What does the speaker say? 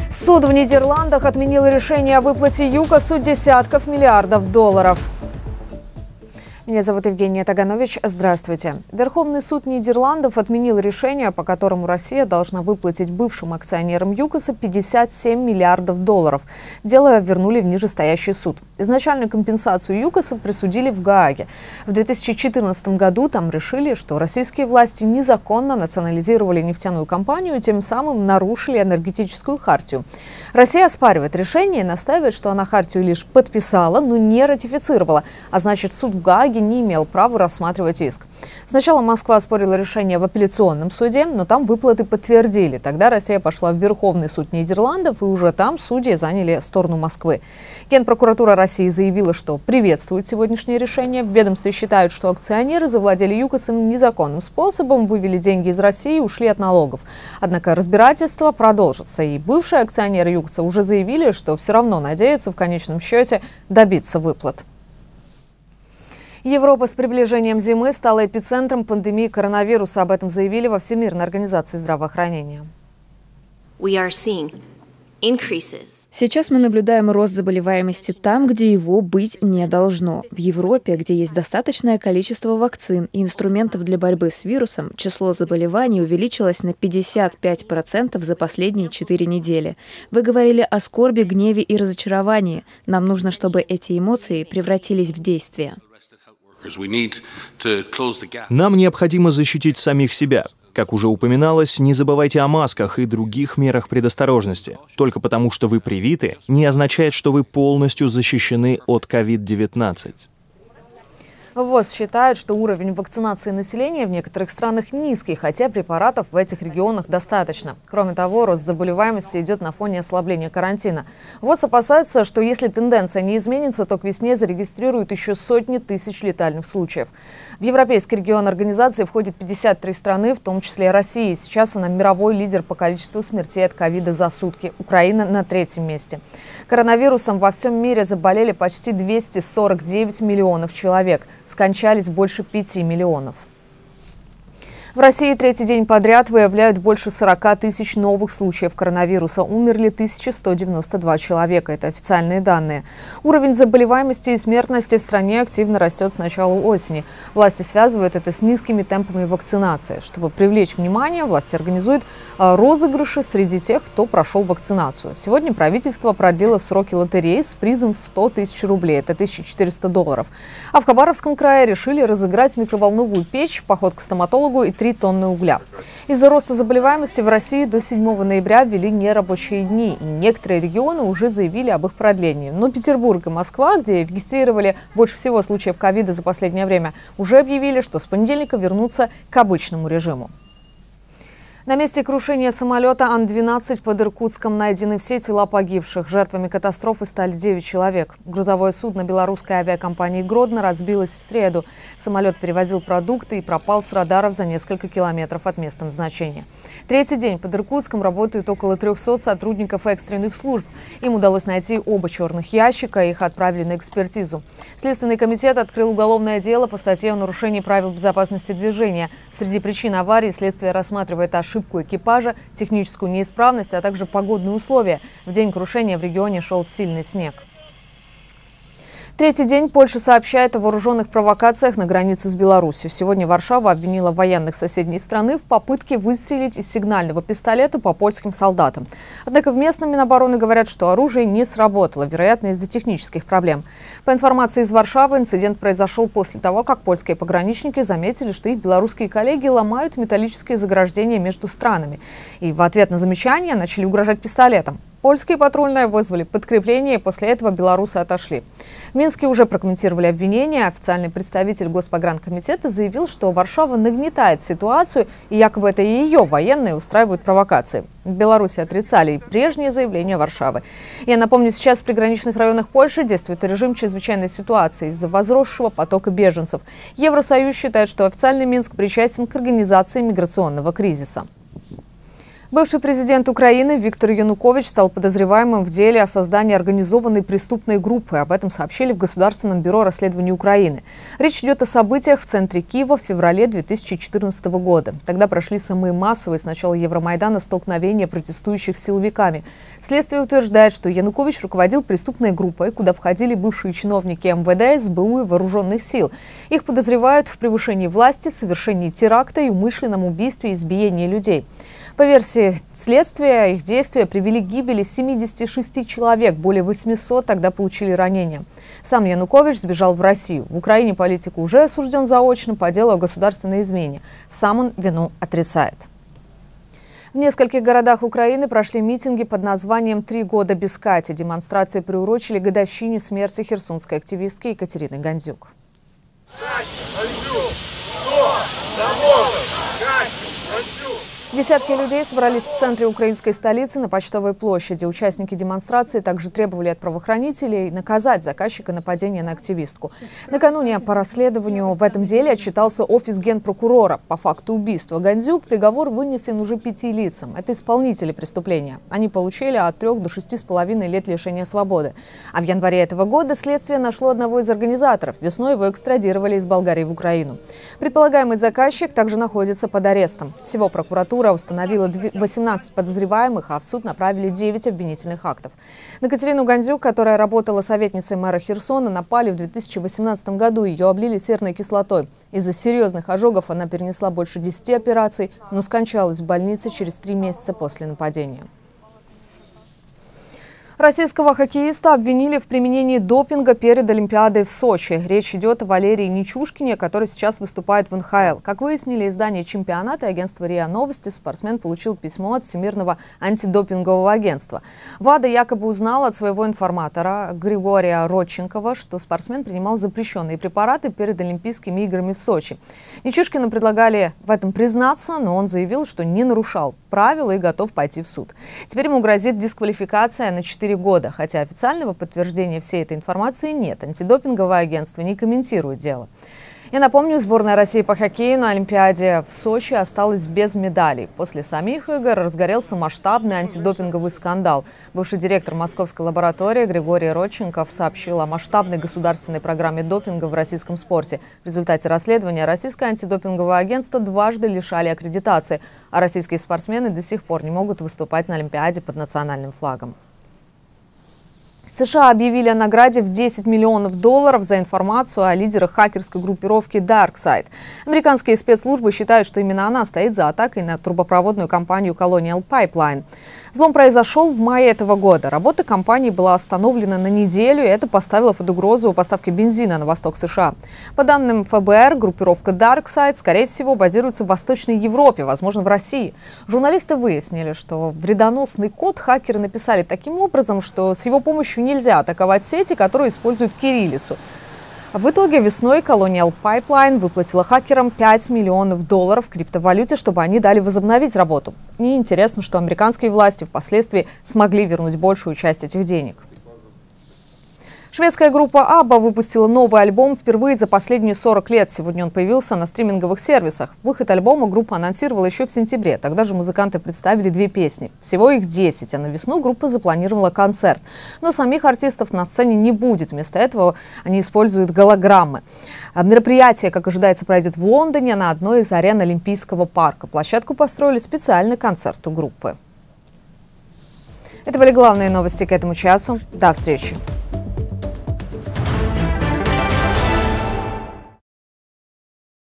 Суд в Нидерландах отменил решение о выплате ЮКОСу десятков миллиардов долларов. Меня зовут Евгения Таганович. Здравствуйте. Верховный суд Нидерландов отменил решение, по которому Россия должна выплатить бывшим акционерам ЮКОСа 57 миллиардов долларов. Дело вернули в нижестоящий суд. Изначально компенсацию ЮКОСа присудили в Гааге. В 2014 году там решили, что российские власти незаконно национализировали нефтяную компанию и тем самым нарушили энергетическую хартию. Россия оспаривает решение и настаивает, что она хартию лишь подписала, но не ратифицировала, а значит, суд в Гааге не имел права рассматривать иск. Сначала Москва оспорила решение в апелляционном суде, но там выплаты подтвердили. Тогда Россия пошла в Верховный суд Нидерландов, и уже там судьи заняли сторону Москвы. Генпрокуратура России заявила, что приветствует сегодняшнее решение. В ведомстве считают, что акционеры завладели ЮКОСом незаконным способом, вывели деньги из России и ушли от налогов. Однако разбирательство продолжится, и бывшие акционеры ЮКОСа уже заявили, что все равно надеются в конечном счете добиться выплат. Европа с приближением зимы стала эпицентром пандемии коронавируса. Об этом заявили во Всемирной организации здравоохранения. Сейчас мы наблюдаем рост заболеваемости там, где его быть не должно. В Европе, где есть достаточное количество вакцин и инструментов для борьбы с вирусом, число заболеваний увеличилось на 55% за последние 4 недели. Вы говорили о скорби, гневе и разочаровании. Нам нужно, чтобы эти эмоции превратились в действие. Нам необходимо защитить самих себя. Как уже упоминалось, не забывайте о масках и других мерах предосторожности. Только потому, что вы привиты, не означает, что вы полностью защищены от COVID-19. ВОЗ считает, что уровень вакцинации населения в некоторых странах низкий, хотя препаратов в этих регионах достаточно. Кроме того, рост заболеваемости идет на фоне ослабления карантина. ВОЗ опасается, что если тенденция не изменится, то к весне зарегистрируют еще сотни тысяч летальных случаев. В европейский регион организации входит 53 страны, в том числе и Россия. Сейчас она мировой лидер по количеству смертей от ковида за сутки. Украина на 3-м месте. Коронавирусом во всем мире заболели почти 249 миллионов человек. Скончались больше 5 миллионов. В России 3-й день подряд выявляют больше 40 тысяч новых случаев коронавируса. Умерли 1192 человека. Это официальные данные. Уровень заболеваемости и смертности в стране активно растет с начала осени. Власти связывают это с низкими темпами вакцинации. Чтобы привлечь внимание, власти организуют розыгрыши среди тех, кто прошел вакцинацию. Сегодня правительство продлило сроки лотереи с призом в 100 тысяч рублей. Это 1400 долларов. А в Хабаровском крае решили разыграть микроволновую печь, поход к стоматологу и 3 тонны угля. Из-за роста заболеваемости в России до 7 ноября ввели нерабочие дни, и некоторые регионы уже заявили об их продлении. Но Петербург и Москва, где регистрировали больше всего случаев ковида за последнее время, уже объявили, что с понедельника вернутся к обычному режиму. На месте крушения самолета Ан-12 под Иркутском найдены все тела погибших. Жертвами катастрофы стали 9 человек. Грузовое судно белорусской авиакомпании «Гродно» разбилось в среду. Самолет перевозил продукты и пропал с радаров за несколько километров от места назначения. 3-й день под Иркутском работают около 300 сотрудников экстренных служб. Им удалось найти оба черных ящика, их отправили на экспертизу. Следственный комитет открыл уголовное дело по статье о нарушении правил безопасности движения. Среди причин аварии следствие рассматривает ошибку экипажа, техническую неисправность, а также погодные условия. В день крушения в регионе шел сильный снег. 3-й день Польша сообщает о вооруженных провокациях на границе с Беларусью. Сегодня Варшава обвинила военных соседней страны в попытке выстрелить из сигнального пистолета по польским солдатам. Однако в местном Минобороны говорят, что оружие не сработало, вероятно, из-за технических проблем. По информации из Варшавы, инцидент произошел после того, как польские пограничники заметили, что их белорусские коллеги ломают металлические заграждения между странами. И в ответ на замечание начали угрожать пистолетом. Польские патрульные вызвали подкрепление, и после этого белорусы отошли. В Минске уже прокомментировали обвинения. Официальный представитель Госпогранкомитета заявил, что Варшава нагнетает ситуацию, и якобы это ее военные устраивают провокации. В Беларуси отрицали и прежние заявления Варшавы. Я напомню, сейчас в приграничных районах Польши действует режим чрезвычайной ситуации из-за возросшего потока беженцев. Евросоюз считает, что официальный Минск причастен к организации миграционного кризиса. Бывший президент Украины Виктор Янукович стал подозреваемым в деле о создании организованной преступной группы. Об этом сообщили в Государственном бюро расследований Украины. Речь идет о событиях в центре Киева в феврале 2014 года. Тогда прошли самые массовые с начала Евромайдана столкновения протестующих с силовиками. Следствие утверждает, что Янукович руководил преступной группой, куда входили бывшие чиновники МВД, СБУ и вооруженных сил. Их подозревают в превышении власти, совершении теракта и умышленном убийстве и избиении людей. По версии следствия, их действия привели к гибели 76 человек, более 800 тогда получили ранения. Сам Янукович сбежал в Россию. В Украине политик уже осужден заочно по делу о государственной измене. Сам он вину отрицает. В нескольких городах Украины прошли митинги под названием «3 года без Кати». Демонстрации приурочили к годовщине смерти херсонской активистки Екатерины Гандзюк. Десятки людей собрались в центре украинской столицы на Почтовой площади. Участники демонстрации также требовали от правоохранителей наказать заказчика нападения на активистку. Накануне по расследованию в этом деле отчитался офис генпрокурора. По факту убийства Гандзюк приговор вынесен уже 5 лицам. Это исполнители преступления. Они получили от 3 до 6,5 лет лишения свободы. А в январе этого года следствие нашло одного из организаторов. Весной его экстрадировали из Болгарии в Украину. Предполагаемый заказчик также находится под арестом. Всего прокуратура установила 18 подозреваемых, а в суд направили 9 обвинительных актов. На Катерину Гандзюк, которая работала советницей мэра Херсона, напали в 2018 году. Ее облили серной кислотой. Из-за серьезных ожогов она перенесла больше 10 операций, но скончалась в больнице через 3 месяца после нападения. Российского хоккеиста обвинили в применении допинга перед Олимпиадой в Сочи. Речь идет о Валерии Нечушкине, который сейчас выступает в НХЛ. Как выяснили издание «Чемпионат» и агентство РИА Новости, спортсмен получил письмо от Всемирного антидопингового агентства. ВАДА якобы узнала от своего информатора Григория Родченкова, что спортсмен принимал запрещенные препараты перед Олимпийскими играми в Сочи. Нечушкину предлагали в этом признаться, но он заявил, что не нарушал правила и готов пойти в суд. Теперь ему грозит дисквалификация на 4 года, хотя официального подтверждения всей этой информации нет. Антидопинговое агентство не комментирует дело. Я напомню, сборная России по хоккею на Олимпиаде в Сочи осталась без медалей. После самих игр разгорелся масштабный антидопинговый скандал. Бывший директор московской лаборатории Григорий Родченков сообщил о масштабной государственной программе допинга в российском спорте. В результате расследования российское антидопинговое агентство дважды лишали аккредитации, а российские спортсмены до сих пор не могут выступать на Олимпиаде под национальным флагом. США объявили о награде в $10 миллионов за информацию о лидерах хакерской группировки DarkSide. Американские спецслужбы считают, что именно она стоит за атакой на трубопроводную компанию Colonial Pipeline. Взлом произошел в мае этого года. Работа компании была остановлена на неделю, и это поставило под угрозу поставки бензина на восток США. По данным ФБР, группировка DarkSide, скорее всего, базируется в Восточной Европе, возможно, в России. Журналисты выяснили, что вредоносный код хакеры написали таким образом, что с его помощью нельзя атаковать сети, которые используют кириллицу. В итоге весной Colonial Pipeline выплатила хакерам $5 миллионов в криптовалюте, чтобы они дали возобновить работу. И интересно, что американские власти впоследствии смогли вернуть большую часть этих денег. Шведская группа ABBA выпустила новый альбом впервые за последние 40 лет. Сегодня он появился на стриминговых сервисах. Выход альбома группа анонсировала еще в сентябре. Тогда же музыканты представили 2 песни. Всего их 10, а на весну группа запланировала концерт. Но самих артистов на сцене не будет. Вместо этого они используют голограммы. Мероприятие, как ожидается, пройдет в Лондоне на одной из арен Олимпийского парка. Площадку построили специально к концерту группы. Это были главные новости к этому часу. До встречи.